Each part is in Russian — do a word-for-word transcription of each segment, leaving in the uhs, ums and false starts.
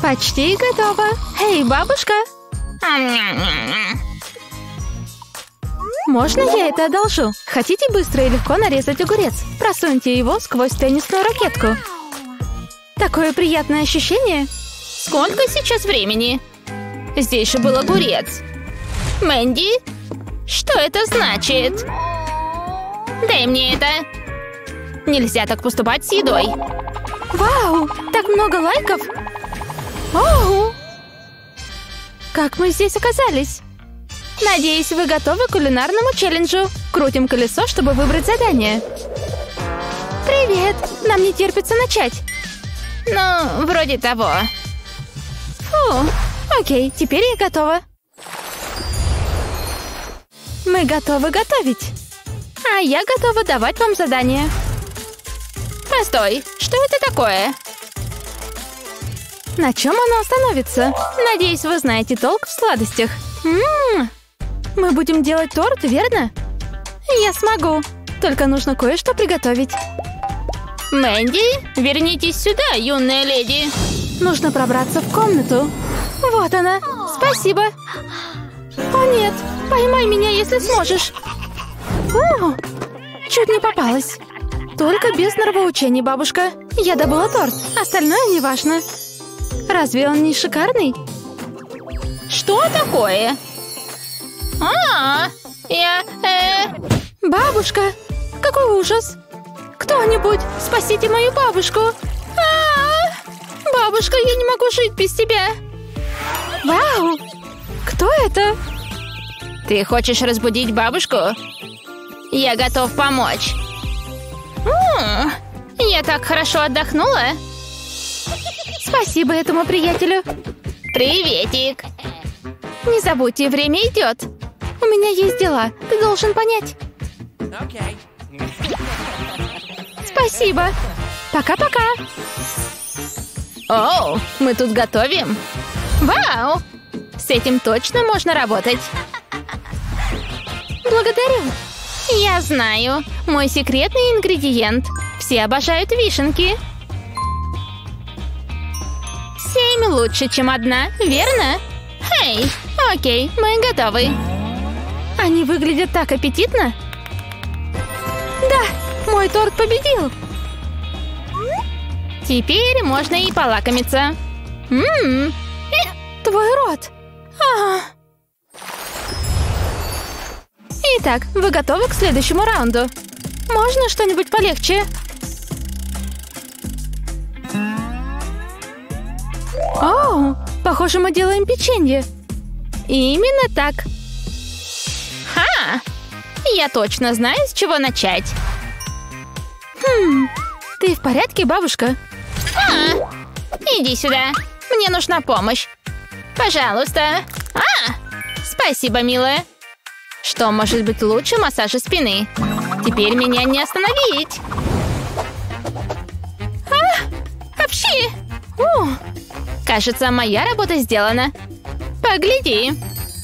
Почти готово. Эй, бабушка! Можно я это одолжу? Хотите быстро и легко нарезать огурец? Просуньте его сквозь теннисную ракетку. Такое приятное ощущение. Сколько сейчас времени? Здесь же был огурец. Мэнди, что это значит? Дай мне это. Нельзя так поступать с едой. Вау, так много лайков. Оу! Как мы здесь оказались? Надеюсь, вы готовы к кулинарному челленджу. Крутим колесо, чтобы выбрать задание. Привет! Нам не терпится начать. Ну, вроде того. Фу. Окей, теперь я готова. Мы готовы готовить. А я готова давать вам задание. Постой, что это такое? На чем оно остановится? Надеюсь, вы знаете толк в сладостях. М-м-м. Мы будем делать торт, верно? Я смогу. Только нужно кое-что приготовить. Мэнди, вернитесь сюда, юная леди. Нужно пробраться в комнату. Вот она. Спасибо. О нет, поймай меня, если сможешь. О, чуть не попалась. Только без нравоучений, бабушка. Я добыла торт, остальное не важно. Разве он не шикарный? Что такое? А, я... Э... Бабушка, какой ужас! Кто-нибудь, спасите мою бабушку! А-а-а! Бабушка, я не могу жить без тебя! Вау! Кто это? Ты хочешь разбудить бабушку? Я готов помочь. М-м, я так хорошо отдохнула. Спасибо этому приятелю. Приветик. Не забудьте, время идет. У меня есть дела, ты должен понять. Okay. Спасибо. Пока-пока. Оу, мы тут готовим. Вау! С этим точно можно работать. Благодарю. Я знаю. Мой секретный ингредиент. Все обожают вишенки. Семь лучше, чем одна, верно? Эй, окей, мы готовы. Они выглядят так аппетитно. Да, мой торт победил. Теперь можно и полакомиться. Ммм. Твой рот. А-а-а. Итак, вы готовы к следующему раунду? Можно что-нибудь полегче? Оу, похоже, мы делаем печенье. Именно так. Ха! Я точно знаю, с чего начать. Хм, ты в порядке, бабушка? А, иди сюда. Мне нужна помощь. Пожалуйста. А, спасибо, милая. Что может быть лучше массажа спины? Теперь меня не остановить. А, апчхи! О, кажется, моя работа сделана. Погляди.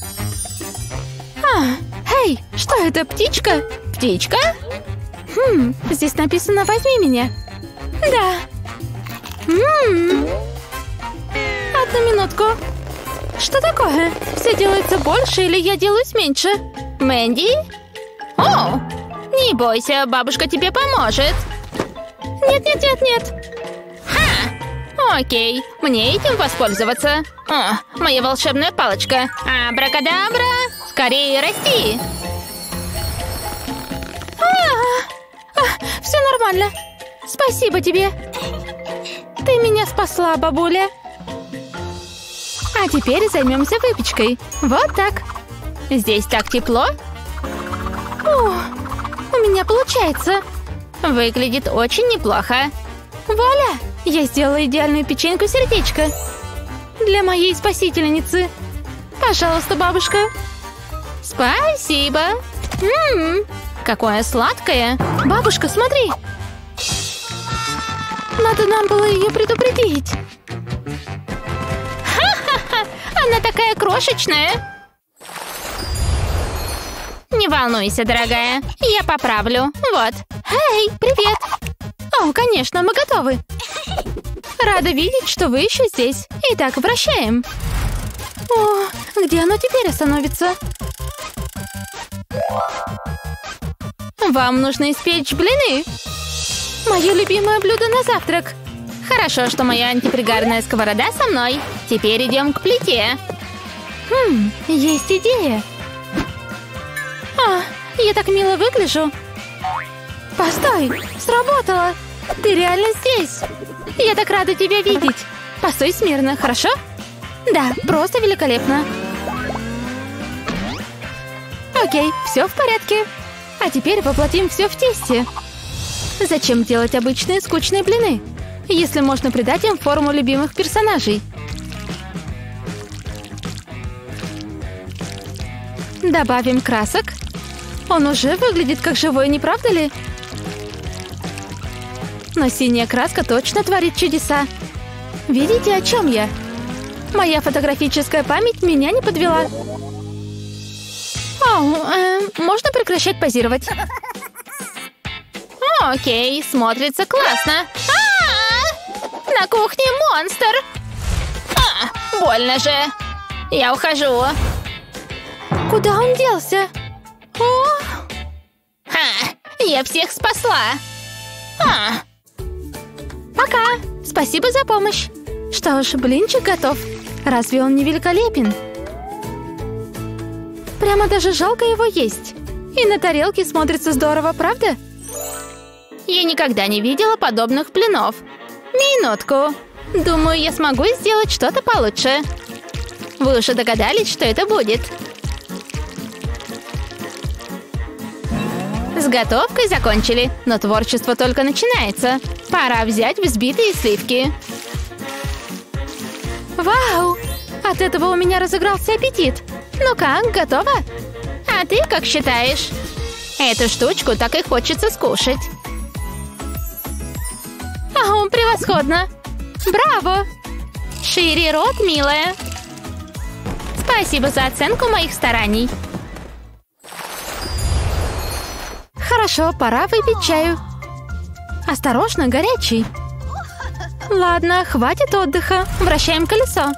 А, эй, что это, птичка? Птичка? Хм, здесь написано «Возьми меня». Да. М-м-м. Одну минутку. Что такое? Все делается больше или я делаюсь меньше? Мэнди? О, не бойся, бабушка тебе поможет. Нет-нет-нет-нет. Ха! Окей, мне этим воспользоваться. О, моя волшебная палочка. Абракадабра! Скорее расти! А, все нормально. Спасибо тебе. Ты меня спасла, бабуля. А теперь займемся выпечкой. Вот так. Здесь так тепло. О, у меня получается. Выглядит очень неплохо. Вуаля! Я сделала идеальную печеньку-сердечко. Для моей спасительницы. Пожалуйста, бабушка. Спасибо. Ммм, какое сладкое. Бабушка, смотри. Надо нам было ее предупредить. Ха-ха-ха! Она такая крошечная. Не волнуйся, дорогая. Я поправлю. Вот. Эй, привет. О, конечно, мы готовы. Рада видеть, что вы еще здесь. Итак, вращаем. О, где оно теперь остановится? Вам нужно испечь блины. Мое любимое блюдо на завтрак. Хорошо, что моя антипригарная сковорода со мной. Теперь идем к плите. Хм, есть идея. А, я так мило выгляжу. Постой, сработало. Ты реально здесь. Я так рада тебя видеть. Постой смирно, хорошо? Да, просто великолепно. Окей, все в порядке. А теперь воплотим все в тесте. Зачем делать обычные скучные блины, если можно придать им форму любимых персонажей? Добавим красок. Он уже выглядит как живой, не правда ли? Но синяя краска точно творит чудеса. Видите, о чем я? Моя фотографическая память меня не подвела. Оу, э, можно прекращать позировать? Окей, смотрится классно. А-а-а! На кухне монстр! А, больно же. Я ухожу. Куда он делся? О! Ха, я всех спасла. А. Пока. Спасибо за помощь. Что ж, блинчик готов. Разве он не великолепен? Прямо даже жалко его есть. И на тарелке смотрится здорово, правда? Я никогда не видела подобных блинов. Минутку. Думаю, я смогу сделать что-то получше. Вы уже догадались, что это будет? С готовкой закончили, но творчество только начинается. Пора взять взбитые сливки. Вау! От этого у меня разыгрался аппетит. Ну как, готово? А ты как считаешь? Эту штучку так и хочется скушать. О, превосходно! Браво! Шире рот, милая. Спасибо за оценку моих стараний. Хорошо, пора выпить чаю. Осторожно, горячий. Ладно, хватит отдыха. Вращаем колесо.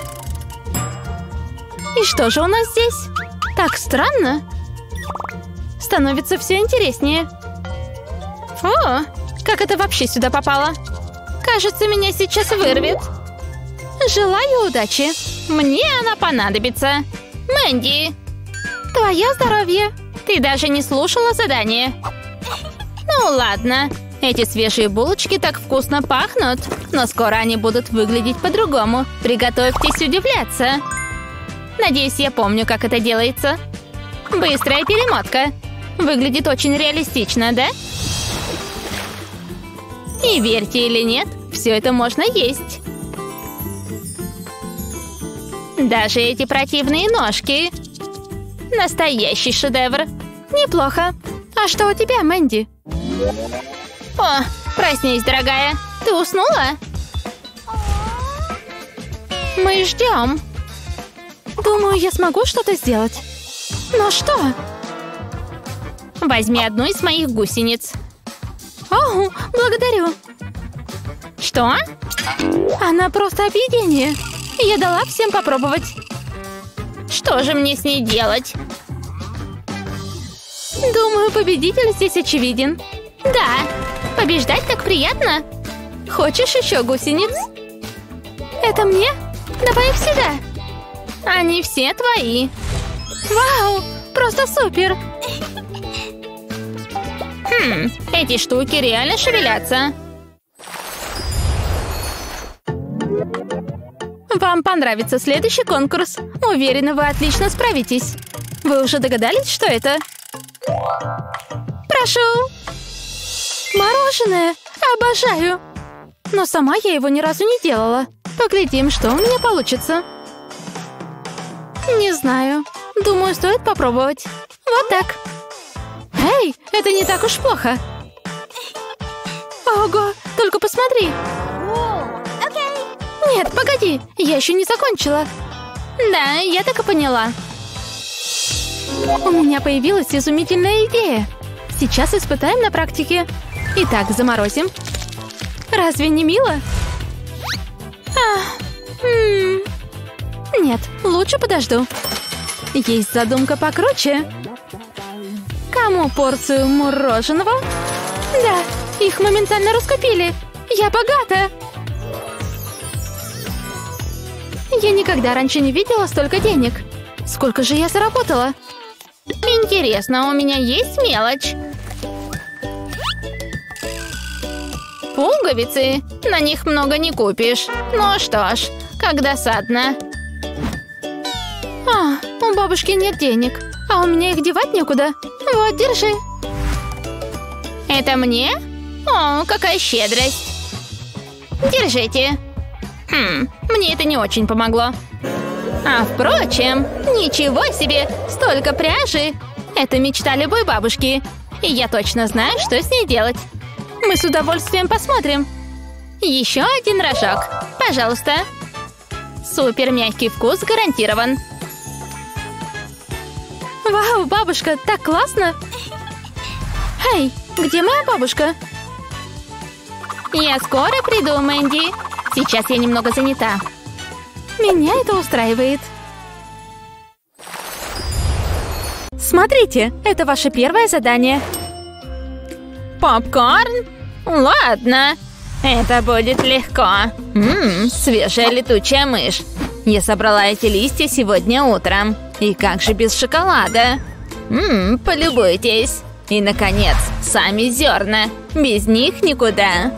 И что же у нас здесь? Так странно. Становится все интереснее. Фу, как это вообще сюда попало? Кажется, меня сейчас вырвет. Желаю удачи. Мне она понадобится. Мэнди. Твое здоровье. Ты даже не слушала задание. Ну ладно. Эти свежие булочки так вкусно пахнут. Но скоро они будут выглядеть по-другому. Приготовьтесь удивляться. Надеюсь, я помню, как это делается. Быстрая перемотка. Выглядит очень реалистично, да? И верьте или нет, все это можно есть. Даже эти противные ножки. Настоящий шедевр. Неплохо. А что у тебя, Мэнди? О, проснись, дорогая. Ты уснула? Мы ждем. Думаю, я смогу что-то сделать. Но что? Возьми одну из моих гусениц. О, благодарю. Что? Она просто объедение. Я дала всем попробовать. Что же мне с ней делать? Думаю, победитель здесь очевиден. Да, побеждать так приятно. Хочешь еще гусениц? Это мне? Добавь сюда. Они все твои. Вау, просто супер. Хм, эти штуки реально шевелятся. Вам понравится следующий конкурс. Уверена, вы отлично справитесь. Вы уже догадались, что это? Прошу. Мороженое. Обожаю. Но сама я его ни разу не делала. Поглядим, что у меня получится. Не знаю. Думаю, стоит попробовать. Вот так. Эй, это не так уж плохо. Ого, только посмотри. Нет, погоди, я еще не закончила. Да, я так и поняла. У меня появилась изумительная идея. Сейчас испытаем на практике. Итак, заморозим. Разве не мило? А, м-м. Нет, лучше подожду. Есть задумка покруче. Кому порцию мороженого? Да, их моментально раскупили. Я богата. Я никогда раньше не видела столько денег. Сколько же я заработала? Интересно, у меня есть мелочь? Пуговицы. На них много не купишь. Ну что ж, как досадно. А, у бабушки нет денег, а у меня их девать некуда. Вот, держи. Это мне? О, какая щедрость. Держите. Хм, мне это не очень помогло. А впрочем, ничего себе, столько пряжи. Это мечта любой бабушки. И я точно знаю, что с ней делать. Мы с удовольствием посмотрим. Еще один рожок. Пожалуйста. Супер мягкий вкус гарантирован. Вау, бабушка, так классно! Эй, где моя бабушка? Я скоро приду, Мэнди. Сейчас я немного занята. Меня это устраивает. Смотрите, это ваше первое задание. Попкорн? Ладно, это будет легко. Ммм, свежая летучая мышь. Я собрала эти листья сегодня утром. И как же без шоколада? Ммм, полюбуйтесь. И, наконец, сами зерна. Без них никуда.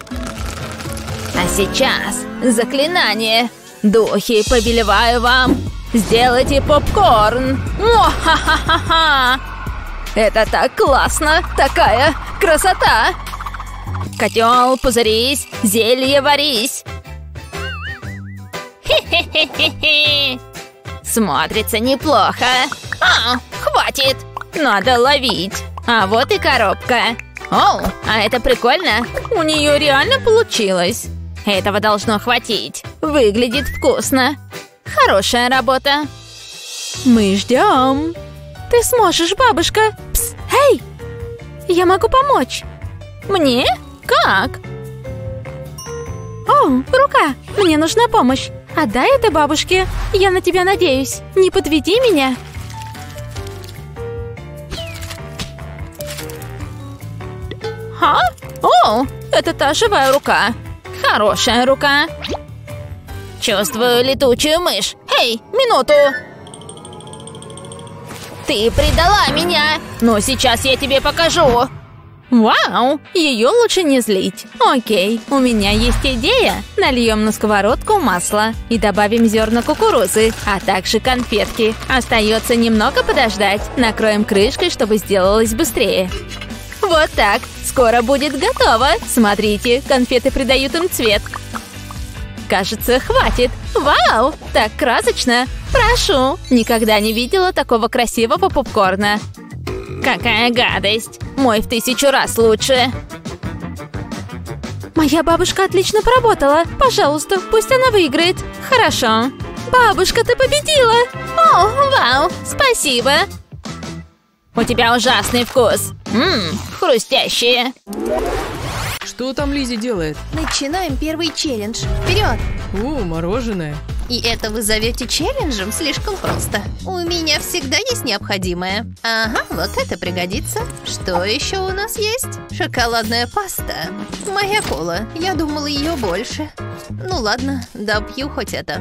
А сейчас заклинание. Духи, повелеваю вам. Сделайте попкорн. О-ха-ха-ха-ха. Это так классно! Такая красота! Котел, пузырись, зелье варись! Хе-хе-хе-хе-хе! Смотрится неплохо. А, хватит! Надо ловить. А вот и коробка. Оу, а это прикольно. У нее реально получилось. Этого должно хватить. Выглядит вкусно. Хорошая работа. Мы ждем. Ты сможешь, бабушка. Пс, эй! Я могу помочь. Мне? Как? О, рука. Мне нужна помощь. Отдай это бабушке. Я на тебя надеюсь. Не подведи меня. А? О, это та живая рука. Хорошая рука. Чувствую летучую мышь. Эй, минуту. Ты предала меня. Но сейчас я тебе покажу. Вау, ее лучше не злить. Окей, у меня есть идея. Нальем на сковородку масло и добавим зерна кукурузы, а также конфетки. Остается немного подождать. Накроем крышкой, чтобы сделалось быстрее. Вот так. Скоро будет готово. Смотрите, конфеты придают им цвет. Кажется, хватит. Вау, так красочно. Прошу. Никогда не видела такого красивого попкорна. Какая гадость. Мой в тысячу раз лучше. Моя бабушка отлично поработала. Пожалуйста, пусть она выиграет. Хорошо. Бабушка, ты победила. О, вау, спасибо. У тебя ужасный вкус. Ммм, хрустящие. Что там Лиззи делает? Начинаем первый челлендж. Вперед! О, мороженое. И это вы зовете челленджем? Слишком просто. У меня всегда есть необходимое. Ага, вот это пригодится. Что еще у нас есть? Шоколадная паста. Моя кола. Я думала, ее больше. Ну ладно, допью хоть это.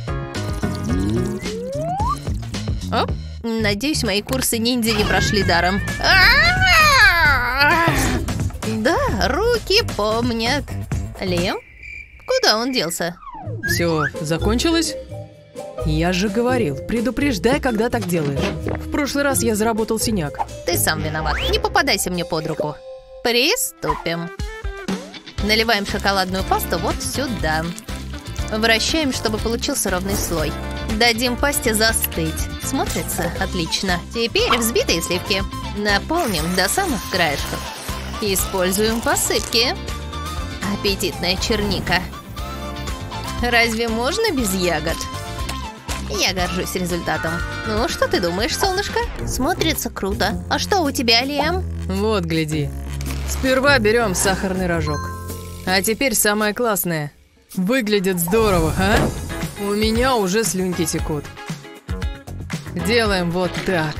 Оп. Надеюсь, мои курсы ниндзя не прошли даром. Да, руки помнят. Лем? Куда он делся? Все, закончилось? Я же говорил, предупреждай, когда так делаешь. В прошлый раз я заработал синяк. Ты сам виноват. Не попадайся мне под руку. Приступим. Наливаем шоколадную пасту вот сюда. Вращаем, чтобы получился ровный слой. Дадим пасте застыть. Смотрится отлично. Теперь взбитые сливки. Наполним до самых краешков. Используем посыпки. Аппетитная черника. Разве можно без ягод? Я горжусь результатом. Ну, что ты думаешь, солнышко? Смотрится круто. А что у тебя, Лем? Вот, гляди. Сперва берем сахарный рожок. А теперь самое классное. Выглядит здорово, а? У меня уже слюнки текут. Делаем вот так.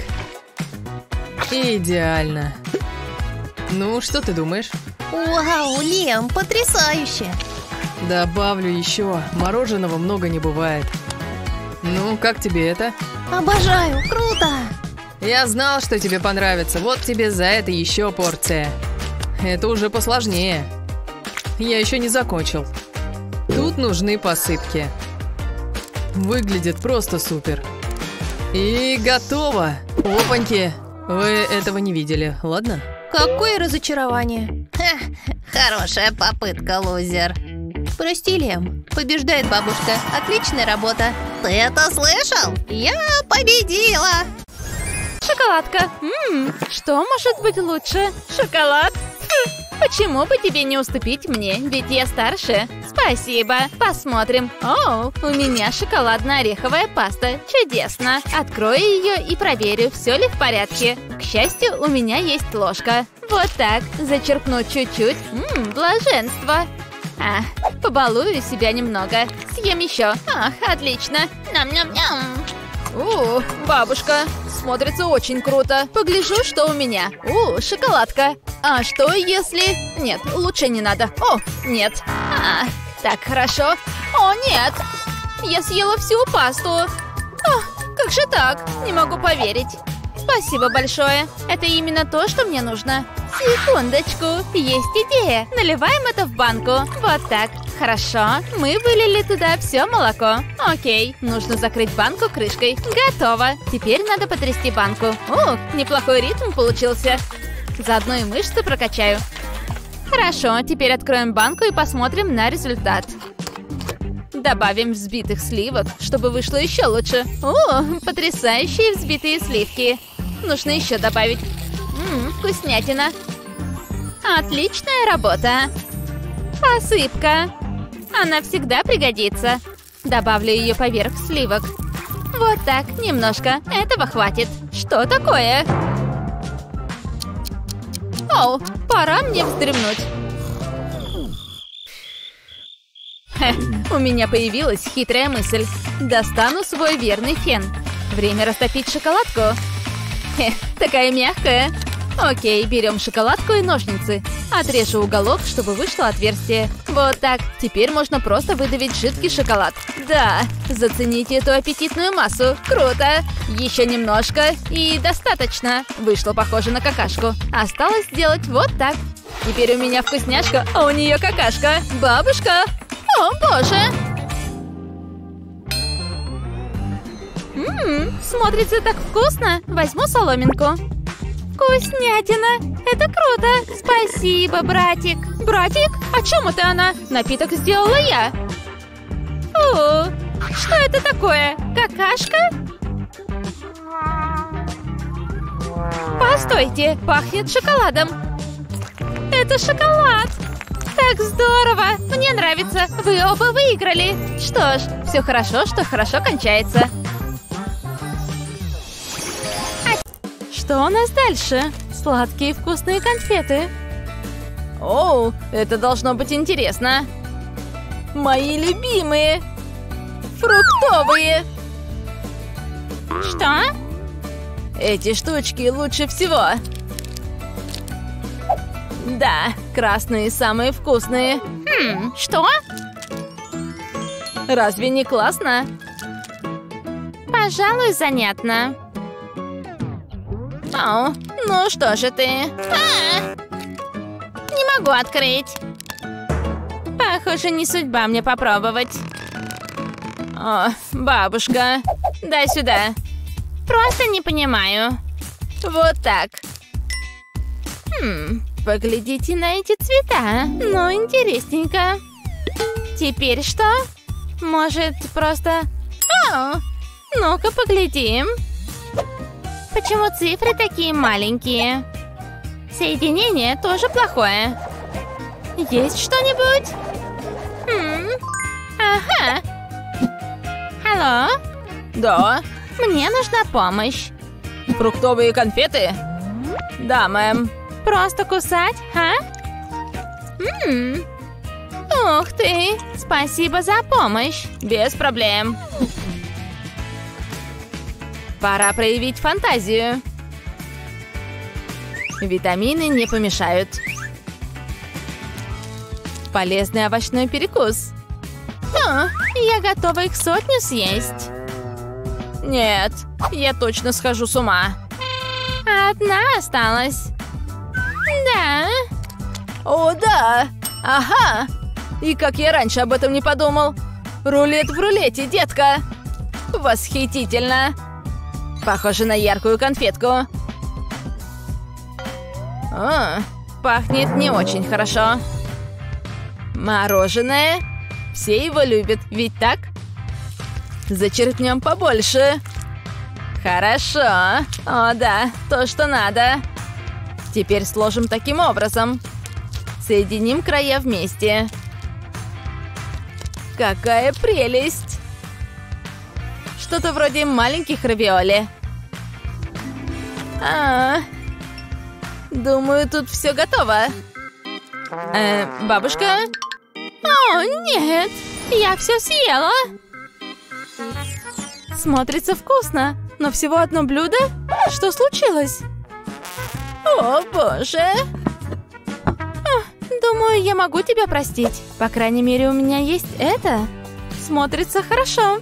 Идеально. Ну, что ты думаешь? Вау, Лем, потрясающе! Добавлю еще. Мороженого много не бывает. Ну, как тебе это? Обожаю, круто! Я знал, что тебе понравится. Вот тебе за это еще порция. Это уже посложнее. Я еще не закончил. Тут нужны посыпки. Выглядит просто супер. И готово. Опаньки. Вы этого не видели, ладно? Какое разочарование. Ха, хорошая попытка, лузер. Прости, Лем. Побеждает бабушка. Отличная работа. Ты это слышал? Я победила! Шоколадка. Ммм, что может быть лучше? Шоколад? Хм, почему бы тебе не уступить мне? Ведь я старше. Спасибо. Посмотрим. О, у меня шоколадно-ореховая паста. Чудесно. Открою ее и проверю, все ли в порядке. К счастью, у меня есть ложка. Вот так. Зачерпну чуть-чуть. Ммм, блаженство. А, побалую себя немного. Съем еще. Ах, отлично. Ням-ням-ням. О, бабушка, смотрится очень круто. Погляжу, что у меня. О, шоколадка. А что если... Нет, лучше не надо. О, нет. А, так, хорошо. О, нет. Я съела всю пасту. О, как же так? Не могу поверить. Спасибо большое. Это именно то, что мне нужно. Секундочку. Есть идея. Наливаем это в банку. Вот так. Хорошо. Мы вылили туда все молоко. Окей. Нужно закрыть банку крышкой. Готово. Теперь надо потрясти банку. Ух, неплохой ритм получился. Заодно и мышцы прокачаю. Хорошо. Теперь откроем банку и посмотрим на результат. Добавим взбитых сливок, чтобы вышло еще лучше. О, потрясающие взбитые сливки. Нужно еще добавить. Ммм, вкуснятина. Отличная работа. Посыпка. Она всегда пригодится. Добавлю ее поверх сливок. Вот так, немножко. Этого хватит. Что такое? Оу, пора мне вздремнуть. Хе, у меня появилась хитрая мысль. Достану свой верный фен. Время растопить шоколадку. Хе, такая мягкая. Окей, берем шоколадку и ножницы. Отрежу уголок, чтобы вышло отверстие. Вот так. Теперь можно просто выдавить жидкий шоколад. Да, зацените эту аппетитную массу. Круто. Еще немножко. И достаточно. Вышло похоже на какашку. Осталось сделать вот так. Теперь у меня вкусняшка, а у нее какашка. Бабушка. О, боже. Ммм, смотрится так вкусно. Возьму соломинку. Вкуснятина! Это круто! Спасибо, братик! Братик? О чем это она? Напиток сделала я! О, что это такое? Какашка? Постойте! Пахнет шоколадом! Это шоколад! Так здорово! Мне нравится! Вы оба выиграли! Что ж, все хорошо, что хорошо кончается. Что у нас дальше? Сладкие вкусные конфеты. Оу, это должно быть интересно. Мои любимые. Фруктовые. Что? Эти штучки лучше всего. Да, красные самые вкусные. Хм, что? Разве не классно? Пожалуй, занятно. О, ну что же ты? А! Не могу открыть. Похоже, не судьба мне попробовать. О, бабушка, дай сюда. Просто не понимаю. Вот так. Хм, поглядите на эти цвета. Ну, интересненько. Теперь что? Может, просто... О, ну-ка поглядим. Почему цифры такие маленькие? Соединение тоже плохое. Есть что-нибудь? Хм. Ага. Алло? Да? Мне нужна помощь. Фруктовые конфеты? Да, мэм. Просто кусать, а? Ммм. Ух ты! Спасибо за помощь. Без проблем. Пора проявить фантазию. Витамины не помешают. Полезный овощной перекус. О, я готова их сотню съесть. Нет, я точно схожу с ума. Одна осталась. Да. О, да. Ага. И как я раньше об этом не подумал. Рулет в рулете, детка. Восхитительно. Похоже на яркую конфетку. О, пахнет не очень хорошо. Мороженое. Все его любят, ведь так? Зачерпнем побольше. Хорошо. О, да, то, что надо. Теперь сложим таким образом. Соединим края вместе. Какая прелесть! Что-то вроде маленьких равиоли. А, думаю, тут все готово. Э, бабушка? О, нет! Я все съела! Смотрится вкусно, но всего одно блюдо? Что случилось? О, боже! О, думаю, я могу тебя простить. По крайней мере, у меня есть это. Смотрится хорошо.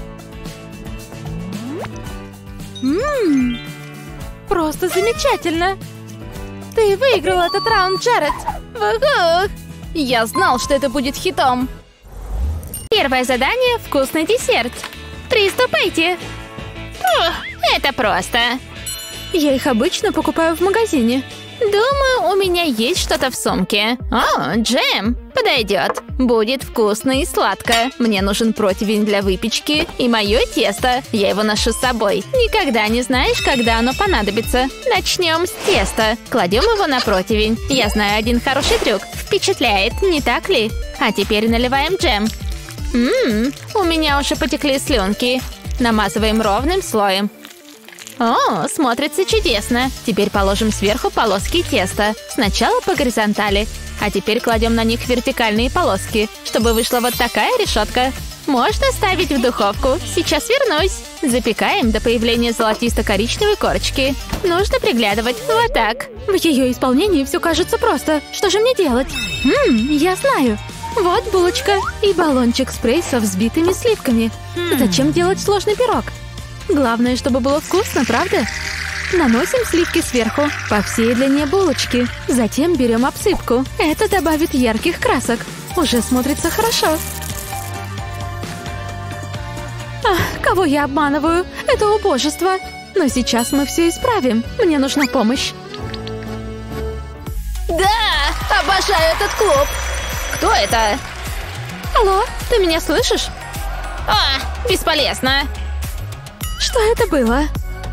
Ммм, просто замечательно. Ты выиграл этот раунд, Джаред. Вугух! Я знал, что это будет хитом. Первое задание – вкусный десерт. Приступайте. Ух, это просто. Я их обычно покупаю в магазине. Думаю, у меня есть что-то в сумке. О, джем. Подойдет. Будет вкусно и сладко. Мне нужен противень для выпечки и мое тесто. Я его ношу с собой. Никогда не знаешь, когда оно понадобится. Начнем с теста. Кладем его на противень. Я знаю один хороший трюк. Впечатляет, не так ли? А теперь наливаем джем. Ммм, у меня уже потекли слюнки. Намазываем ровным слоем. О, смотрится чудесно. Теперь положим сверху полоски теста. Сначала по горизонтали, а теперь кладем на них вертикальные полоски, чтобы вышла вот такая решетка. Можно ставить в духовку. Сейчас вернусь. Запекаем до появления золотисто-коричневой корочки. Нужно приглядывать. Вот так. В ее исполнении все кажется просто. Что же мне делать? Ммм, я знаю. Вот булочка и баллончик спрей со взбитыми сливками. Зачем делать сложный пирог? Главное, чтобы было вкусно, правда? Наносим сливки сверху, по всей длине булочки. Затем берем обсыпку. Это добавит ярких красок. Уже смотрится хорошо. Ах, кого я обманываю? Это убожество. Но сейчас мы все исправим. Мне нужна помощь. Да! Обожаю этот клуб! Кто это? Алло, ты меня слышишь? А, бесполезно. Что это было?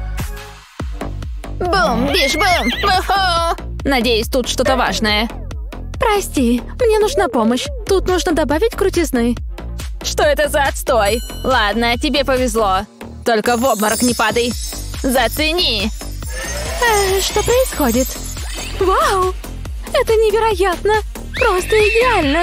Бум, биш, бум! Уху! Надеюсь, тут что-то важное. Прости, мне нужна помощь. Тут нужно добавить крутизны. Что это за отстой? Ладно, тебе повезло. Только в обморок не падай. Зацени. Э, что происходит? Вау! Это невероятно! Просто идеально!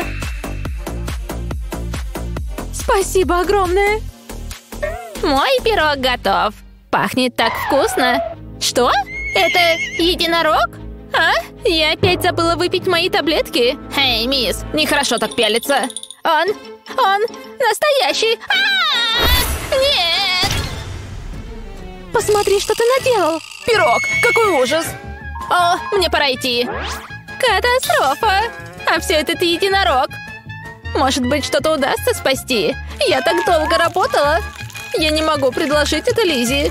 Спасибо огромное! Мой пирог готов. Пахнет так вкусно. Что? Это единорог? А? Я опять забыла выпить мои таблетки. Эй, мисс, нехорошо так пялиться. Он, он настоящий. А-а-а! Нет! Посмотри, что ты наделал. Пирог, какой ужас. О, мне пора идти. Катастрофа. А все это ты единорог. Может быть, что-то удастся спасти. Я так долго работала. Я не могу предложить это Лиззи.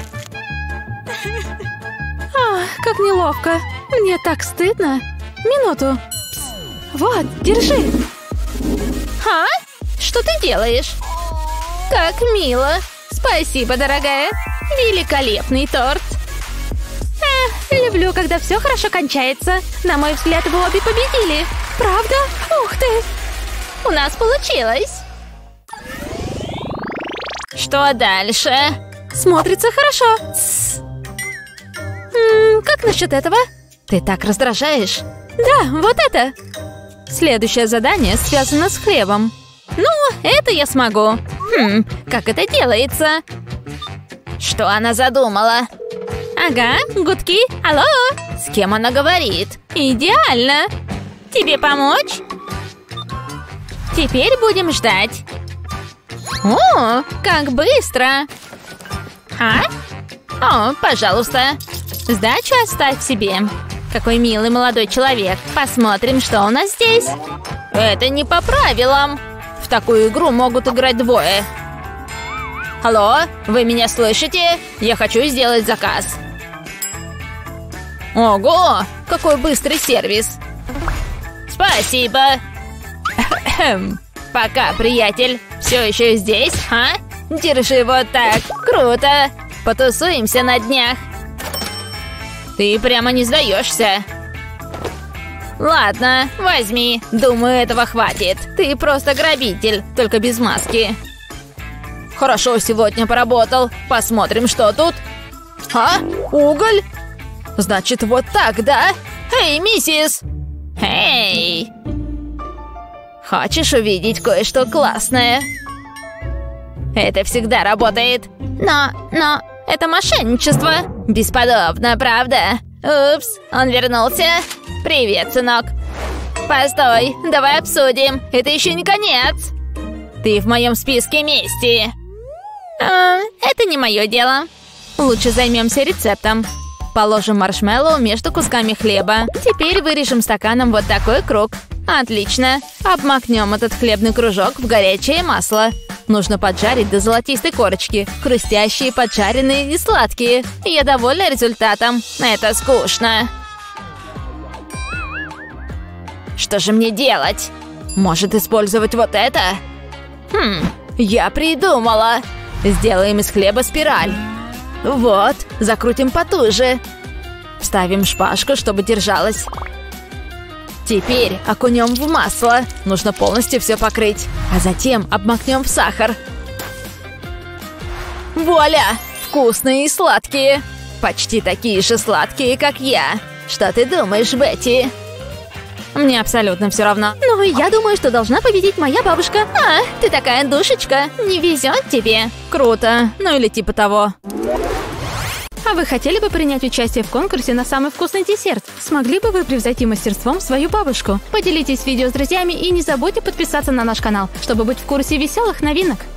Ах, как неловко. Мне так стыдно. Минуту. Пс. Вот, держи. А? Что ты делаешь? Как мило. Спасибо, дорогая. Великолепный торт. Эх, люблю, когда все хорошо кончается. На мой взгляд, вы обе победили. Правда? Ух ты! У нас получилось. Что дальше? Смотрится хорошо. М-м, как насчет этого? Ты так раздражаешь. Да, вот это. Следующее задание связано с хлебом. Ну, это я смогу. Хм, как это делается? Что она задумала? Ага, гудки. Алло, с кем она говорит? Идеально. Тебе помочь? Теперь будем ждать. О, как быстро. А? О, пожалуйста. Сдачу оставь себе. Какой милый молодой человек. Посмотрим, что у нас здесь. Это не по правилам. В такую игру могут играть двое. Алло, вы меня слышите? Я хочу сделать заказ. Ого, какой быстрый сервис. Спасибо. Пока, приятель. Все еще здесь, а? Держи вот так. Круто. Потусуемся на днях. Ты прямо не сдаешься. Ладно, возьми. Думаю, этого хватит. Ты просто грабитель, только без маски. Хорошо сегодня поработал. Посмотрим, что тут. А? Уголь? Значит, вот так, да? Эй, миссис! Эй! Хочешь увидеть кое-что классное? Это всегда работает. Но, но, это мошенничество. Бесподобно, правда? Упс, он вернулся. Привет, сынок. Постой, давай обсудим. Это еще не конец. Ты в моем списке мести. А, это не мое дело. Лучше займемся рецептом. Положим маршмеллоу между кусками хлеба. Теперь вырежем стаканом вот такой круг. Отлично. Обмакнем этот хлебный кружок в горячее масло. Нужно поджарить до золотистой корочки. Хрустящие, поджаренные и сладкие. Я довольна результатом. Это скучно. Что же мне делать? Может, использовать вот это? Хм, я придумала. Сделаем из хлеба спираль. Вот, закрутим потуже. Вставим шпажку, чтобы держалась. Теперь окунем в масло. Нужно полностью все покрыть. А затем обмакнем в сахар. Вуаля! Вкусные и сладкие. Почти такие же сладкие, как я. Что ты думаешь, Бетти? Мне абсолютно все равно. Ну, я думаю, что должна победить моя бабушка. А, ты такая душечка. Не везет тебе. Круто. Ну или типа того. А вы хотели бы принять участие в конкурсе на самый вкусный десерт? Смогли бы вы превзойти мастерством свою бабушку? Поделитесь видео с друзьями и не забудьте подписаться на наш канал, чтобы быть в курсе веселых новинок.